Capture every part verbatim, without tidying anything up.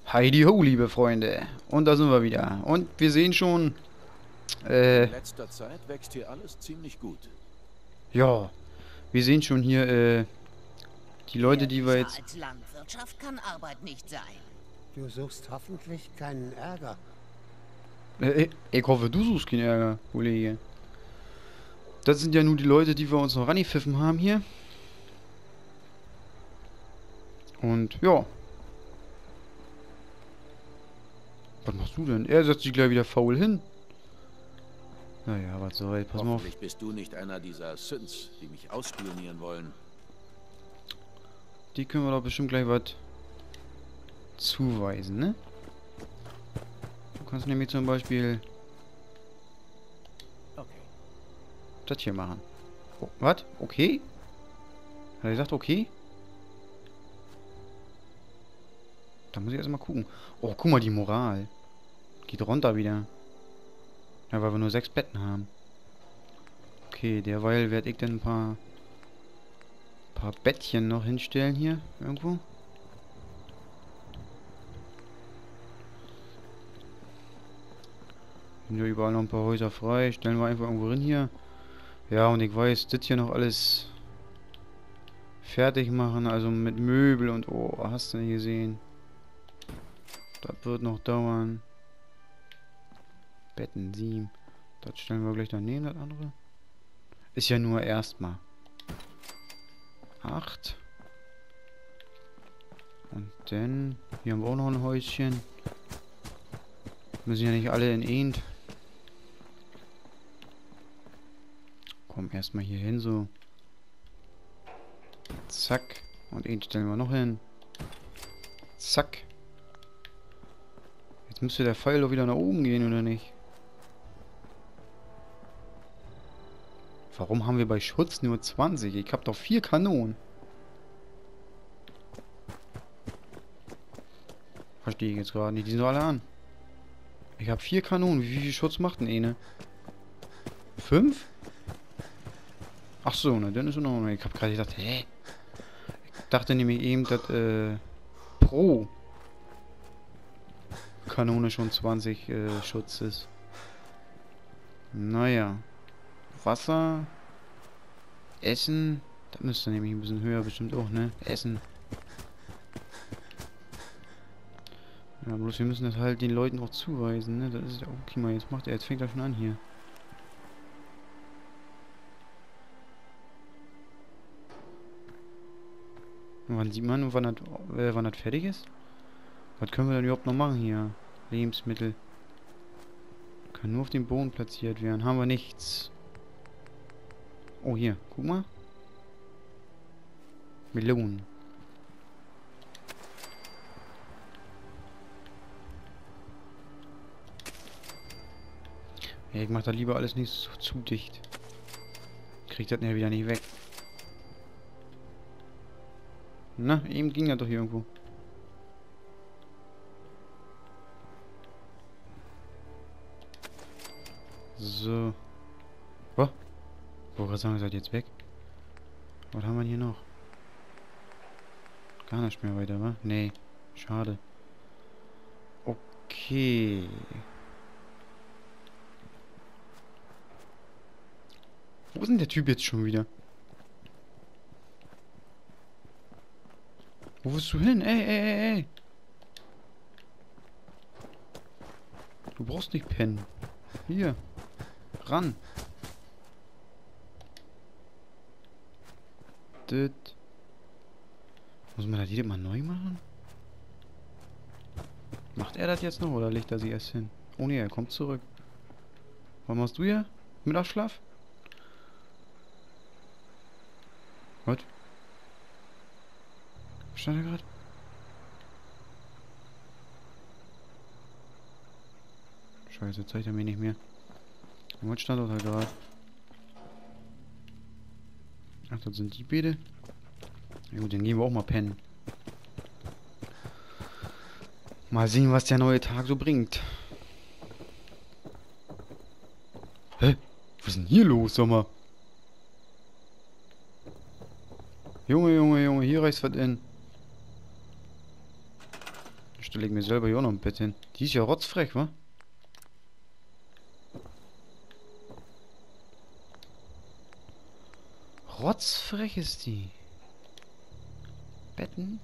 Heidi ho, liebe Freunde. Und da sind wir wieder. Und wir sehen schon, äh, In letzter Zeit wächst hier alles ziemlich gut. ja, wir sehen schon hier, äh, die Leute, die wir Ehrlicher jetzt... als Landwirtschaft kann Arbeit nicht sein. Du suchst hoffentlich keinen Ärger. Äh, ich hoffe, du suchst keinen Ärger, Kollege. Das sind ja nur die Leute, die wir uns noch rangepfiffen haben hier. Und, ja. Was machst du denn? Er setzt sich gleich wieder faul hin. Naja, was soll, pass mal auf. Hoffentlich bist du nicht einer dieser Synths, die mich ausspionieren wollen. Die können wir doch bestimmt gleich was zuweisen, ne? Du kannst nämlich zum Beispiel Okay. das hier machen. Oh, was? Okay? Hat er gesagt, okay? Da muss ich erstmal gucken. Oh, guck mal, die Moral. Geht runter wieder. Ja, weil wir nur sechs Betten haben. Okay, derweil werde ich dann ein paar paar Bettchen noch hinstellen hier. Irgendwo. Sind ja überall noch ein paar Häuser frei. Stellen wir einfach irgendwo hin hier. Ja, und ich weiß, das hier noch alles fertig machen. Also mit Möbel und... Oh, hast du nicht gesehen. Das wird noch dauern. Betten sieben. Das stellen wir gleich daneben, das andere. Ist ja nur erstmal. acht. Und dann... Hier haben wir auch noch ein Häuschen. Müssen ja nicht alle in End. Komm, erstmal hier hin, so. Zack. Und End stellen wir noch hin. Zack. Jetzt müsste der Pfeil doch wieder nach oben gehen, oder nicht? Warum haben wir bei Schutz nur zwanzig? Ich hab doch vier Kanonen. Verstehe ich jetzt gerade nicht. Die sind doch alle an. Ich habe vier Kanonen. Wie viel Schutz macht denn eine? Fünf? Ach so, ne, dann ist es noch. Ich habe gerade gedacht, hä? Ich dachte nämlich eben, dass äh, pro Kanone schon zwanzig äh, Schutz ist. Naja. Wasser. Essen. Das müsste nämlich ein bisschen höher bestimmt auch, ne? Essen. Ja, bloß wir müssen das halt den Leuten auch zuweisen, ne? Das ist ja okay, mal jetzt macht er. Jetzt fängt er schon an hier. Und wann sieht man, wann das, äh, wann das fertig ist? Was können wir denn überhaupt noch machen hier? Lebensmittel. Kann nur auf dem Boden platziert werden. Haben wir nichts. Oh, hier. Guck mal. Melonen. Ja, ich mach da lieber alles nicht so zu dicht. Krieg das ja wieder nicht weg. Na, eben ging das doch hier irgendwo. So. Was? Ich wollte gerade sagen, ihr seid jetzt weg. Was haben wir hier noch? Gar nicht mehr weiter, wa? Nee. Schade. Okay. Wo ist denn der Typ jetzt schon wieder? Wo willst du hin? Ey, ey, ey, ey. Du brauchst nicht pennen. Hier. Ran. Das. Muss man das jedes Mal neu machen? Macht er das jetzt noch oder legt er sich erst hin? Oh ne, er kommt zurück. Was machst du hier? Mittagsschlaf? Was? Was stand da gerade? Scheiße, zeigt er mir nicht mehr. Was stand da gerade? Ach, das sind die Beete. Ja gut, dann gehen wir auch mal pennen. Mal sehen, was der neue Tag so bringt. Hä? Was ist denn hier los, sag mal? Junge, Junge, Junge, hier reißt was in. Stelle ich mir selber hier auch noch ein Bett hin. Die ist ja rotzfrech, wa? Rotzfrech ist die. Betten?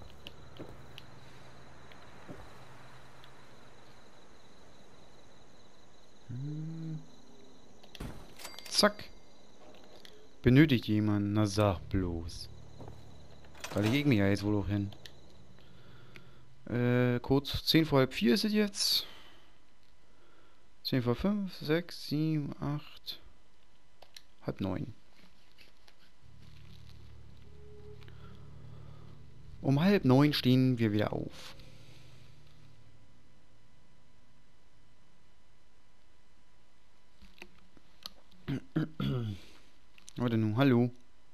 Hm. Zack. Benötigt jemand? Na sag bloß. Da leg ich mich ja jetzt wohl auch hin. Äh, kurz zehn vor halb vier ist es jetzt. zehn vor fünf, sechs, sieben, acht, halb neun. Um halb neun stehen wir wieder auf. Warte nun, hallo.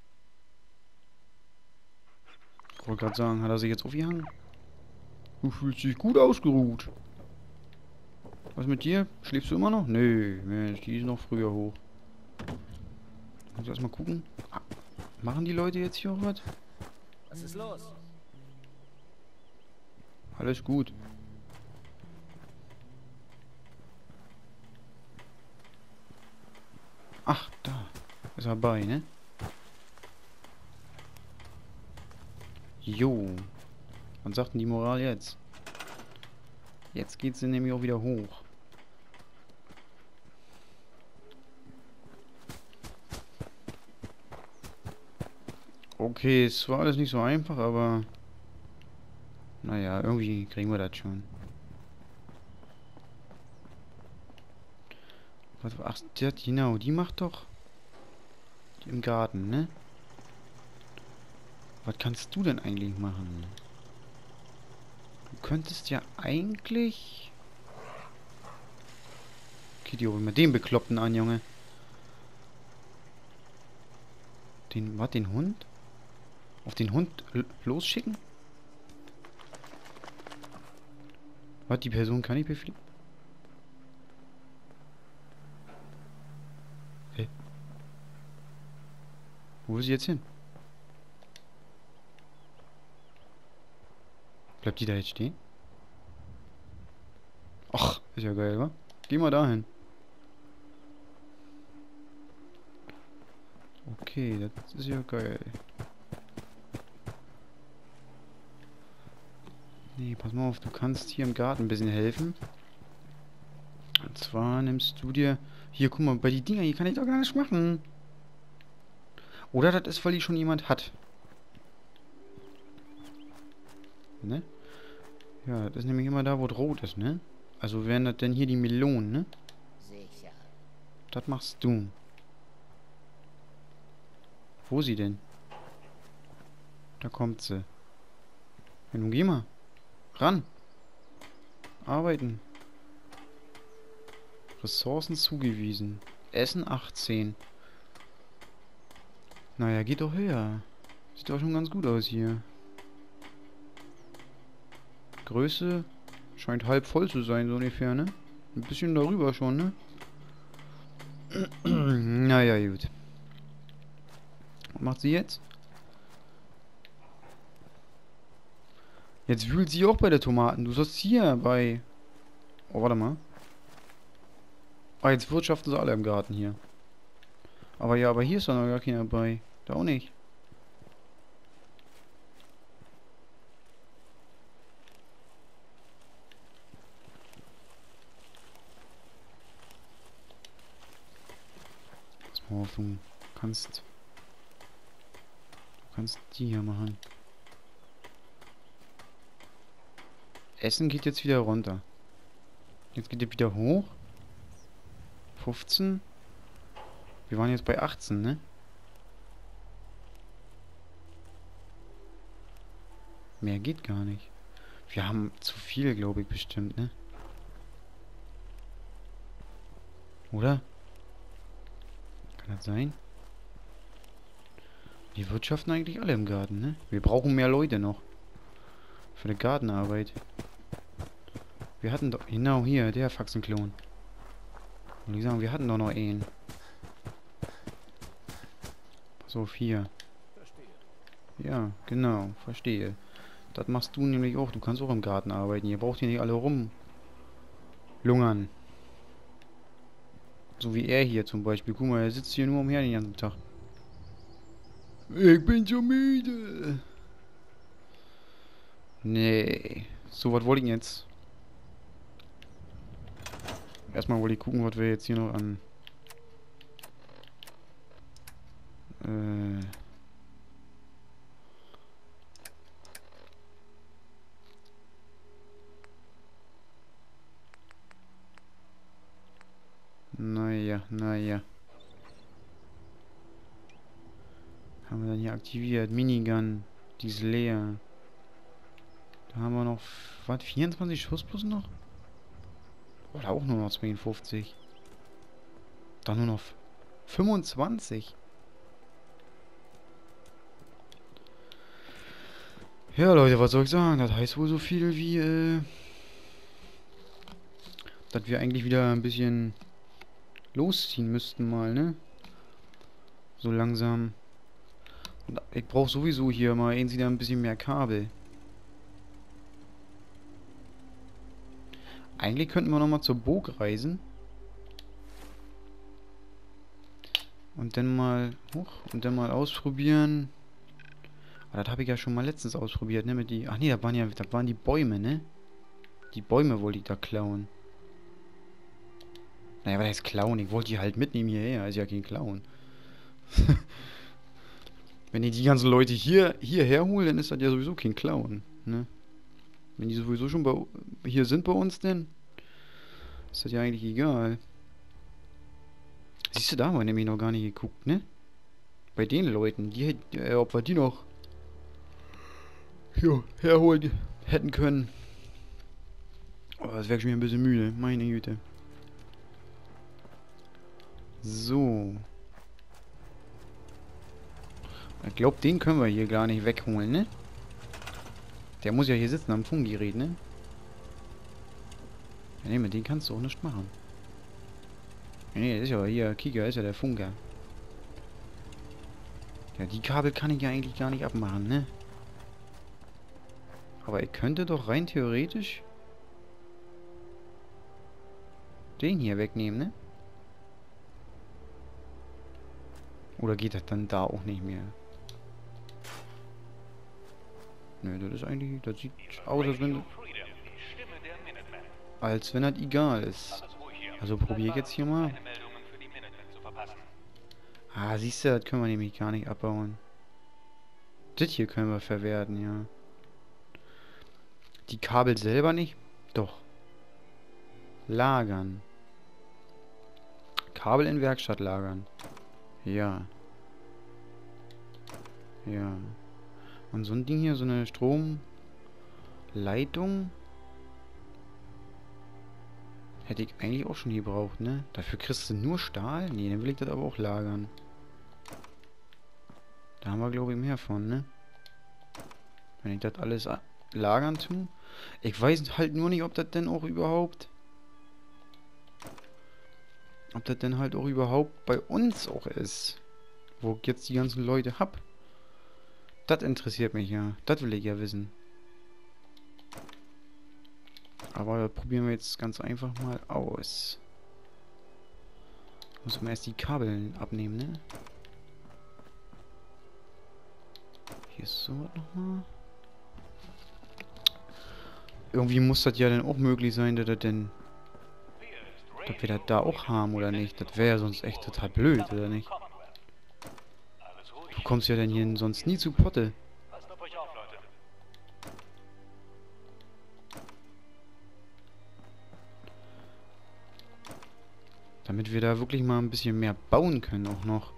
Ich wollte gerade sagen, hat er sich jetzt aufgehangen? Du fühlst dich gut ausgeruht. Was mit dir? Schläfst du immer noch? Nö, Mensch, die ist noch früher hoch. Muss ich erstmal gucken. Ah, machen die Leute jetzt hier auch was? Was ist los? Alles gut. Ach, da. Ist er bei, ne? Jo. Was sagt denn die Moral jetzt? Jetzt geht sie nämlich auch wieder hoch. Okay, es war alles nicht so einfach, aber... Naja, irgendwie kriegen wir das schon. Was, ach, die, genau, die macht doch... Die im Garten, ne? Was kannst du denn eigentlich machen? Du könntest ja eigentlich... Okay, die holen wir den Bekloppten an, Junge. Den, was, den Hund? Auf den Hund losschicken? Was, die Person kann ich befliegen? Hä? Wo ist sie jetzt hin? Bleibt die da jetzt stehen? Ach, ist ja geil, wa? Geh mal dahin. Okay, das ist ja geil. Nee, pass mal auf, du kannst hier im Garten ein bisschen helfen. Und zwar nimmst du dir... Hier, guck mal, bei die Dinger, hier kann ich doch gar nicht machen. Oder das ist, weil die schon jemand hat. Ne? Ja, das ist nämlich immer da, wo es rot ist, ne? Also wären das denn hier die Melonen, ne? Sicher. Das machst du. Wo ist sie denn? Da kommt sie. Ja, nun geh mal. Ran. Arbeiten. Ressourcen zugewiesen. Essen achtzehn. Naja, geht doch höher. Sieht doch schon ganz gut aus hier. Größe scheint halb voll zu sein, so ungefähr, ne? Ein bisschen darüber schon, ne? Naja, gut. Was macht sie jetzt? Jetzt wühlt sie auch bei der Tomaten. Du sollst hier bei... Oh, warte mal. Ah, jetzt wirtschaften sie alle im Garten hier. Aber ja, aber hier ist doch noch gar keiner dabei. Da auch nicht. Pass mal auf, du kannst... Du kannst die hier machen. Essen geht jetzt wieder runter. Jetzt geht er wieder hoch. fünfzehn. Wir waren jetzt bei achtzehn, ne? Mehr geht gar nicht. Wir haben zu viel, glaube ich, bestimmt, ne? Oder? Kann das sein? Die wirtschaften eigentlich alle im Garten, ne? Wir brauchen mehr Leute noch. Für die Gartenarbeit. Wir hatten doch... Genau hier, der Faxenklon. Und ich sagen, wir hatten doch noch einen. Pass auf, hier. Ja, genau, verstehe. Das machst du nämlich auch. Du kannst auch im Garten arbeiten. Ihr braucht hier nicht alle rum lungern. So wie er hier zum Beispiel. Guck mal, er sitzt hier nur umher den ganzen Tag. Ich bin so müde. Nee. So, was wollte ich denn jetzt? Erstmal wollte ich gucken, was wir jetzt hier noch an... Äh... Naja, naja. Haben wir dann hier aktiviert. Minigun. Die ist leer. Da haben wir noch... Was? vierundzwanzig Schuss plus noch? Oder auch nur noch zweiundfünfzig. Dann nur noch fünfundzwanzig. Ja, Leute, was soll ich sagen? Das heißt wohl so viel wie, äh... dass wir eigentlich wieder ein bisschen losziehen müssten mal, ne? So langsam. Und ich brauche sowieso hier mal irgendwie ein bisschen mehr Kabel. Eigentlich könnten wir nochmal zur Burg reisen. Und dann mal hoch und dann mal ausprobieren. Aber das habe ich ja schon mal letztens ausprobiert, ne? Mit die. Ach nee, da waren ja, das waren die Bäume, ne? Die Bäume wollte ich da klauen. Naja, was heißt klauen? Ich wollte die halt mitnehmen hierher. Ist ja kein Klauen. Wenn ich die ganzen Leute hier hierher hole, dann ist das ja sowieso kein Klauen, ne? Wenn die sowieso schon bei, hier sind bei uns, denn ist das ja eigentlich egal. Siehst du, da haben wir nämlich noch gar nicht geguckt, ne? Bei den Leuten, die, äh, ob wir die noch jo, herholen hätten können. Oh, das wäre schon wieder ein bisschen müde, meine Güte. So. Ich glaube, den können wir hier gar nicht wegholen, ne? Der muss ja hier sitzen am Funkgerät, ne? Ja, ne, mit dem kannst du auch nichts machen. Ja, ne, das ist ja hier, Kika ist ja der Funker. Ja, die Kabel kann ich ja eigentlich gar nicht abmachen, ne? Aber ich könnte doch rein theoretisch den hier wegnehmen, ne? Oder geht das dann da auch nicht mehr? Nö, das ist eigentlich, das sieht aus, als wenn als wenn das egal ist. Also probiere ich jetzt hier mal. Ah, siehst du, das können wir nämlich gar nicht abbauen. Das hier können wir verwerten, ja. Die Kabel selber nicht? Doch. Lagern. Kabel in Werkstatt lagern. Ja. Ja. Und so ein Ding hier, so eine Stromleitung, hätte ich eigentlich auch schon gebraucht, ne? Dafür kriegst du nur Stahl? Ne, dann will ich das aber auch lagern. Da haben wir, glaube ich, mehr von, ne? Wenn ich das alles lagern tue. Ich weiß halt nur nicht, ob das denn auch überhaupt... Ob das denn halt auch überhaupt bei uns auch ist. Wo ich jetzt die ganzen Leute hab. Das interessiert mich ja. Das will ich ja wissen. Aber das probieren wir jetzt ganz einfach mal aus. Muss man erst die Kabel abnehmen, ne? Hier ist so nochmal. Irgendwie muss das ja dann auch möglich sein, dass das denn... Dass wir das da auch haben, oder nicht? Das wäre ja sonst echt total blöd, oder nicht? Du kommst ja dann hier sonst nie zu Potte. Damit wir da wirklich mal ein bisschen mehr bauen können auch noch.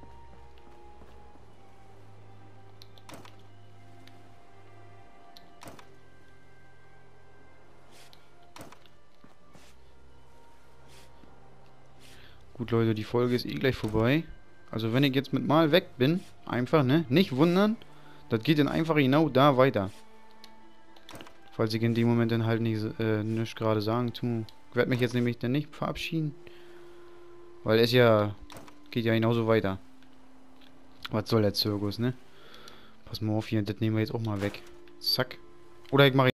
Gut, Leute, die Folge ist eh gleich vorbei. Also wenn ich jetzt mit mal weg bin, einfach, ne? Nicht wundern. Das geht dann einfach genau da weiter. Falls ich in dem Moment dann halt nicht, äh, nicht gerade sagen tue. Ich werde mich jetzt nämlich dann nicht verabschieden. Weil es ja... Geht ja genauso weiter. Was soll der Zirkus, ne? Pass mal auf hier, das nehmen wir jetzt auch mal weg. Zack. Oder ich mache